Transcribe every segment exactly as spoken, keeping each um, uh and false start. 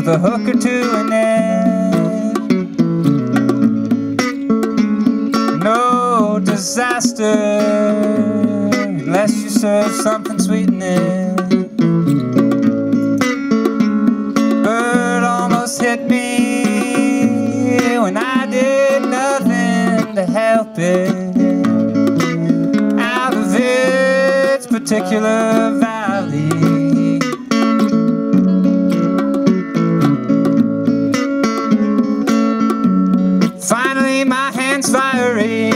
with a hook or two in it. No disaster unless you serve something sweet in it. Bird almost hit me when I did nothing to help it out of its particular valley. Finally my hands fiery.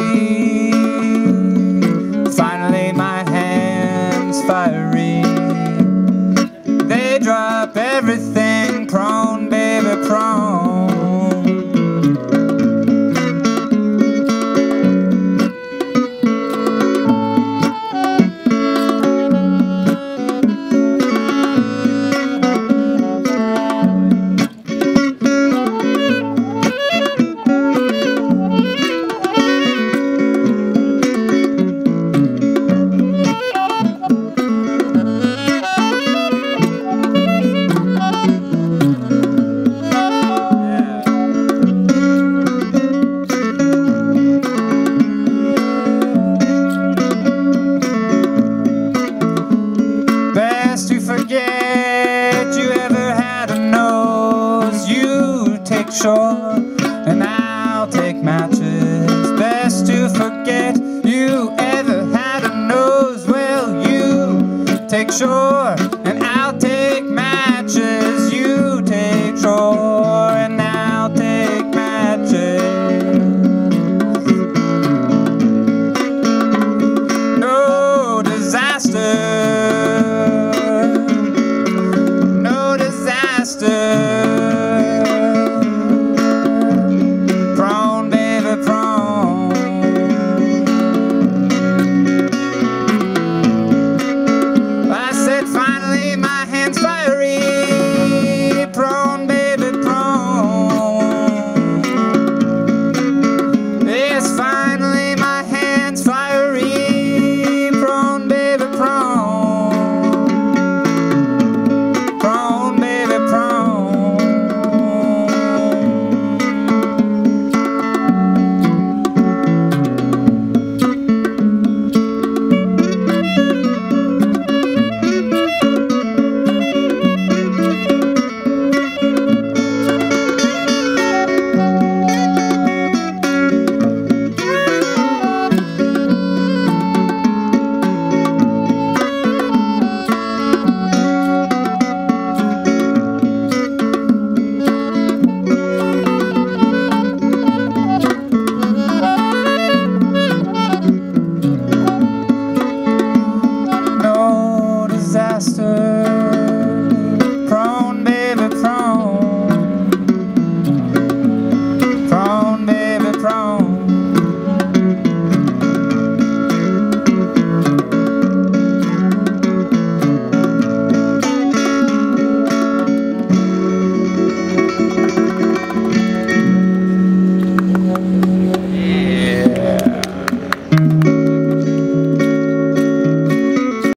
Finally my hands fiery. They drop everything, prone, baby, prone. Shore, and I'll take matches. Best to forget you ever had a nose. Well, you take shore.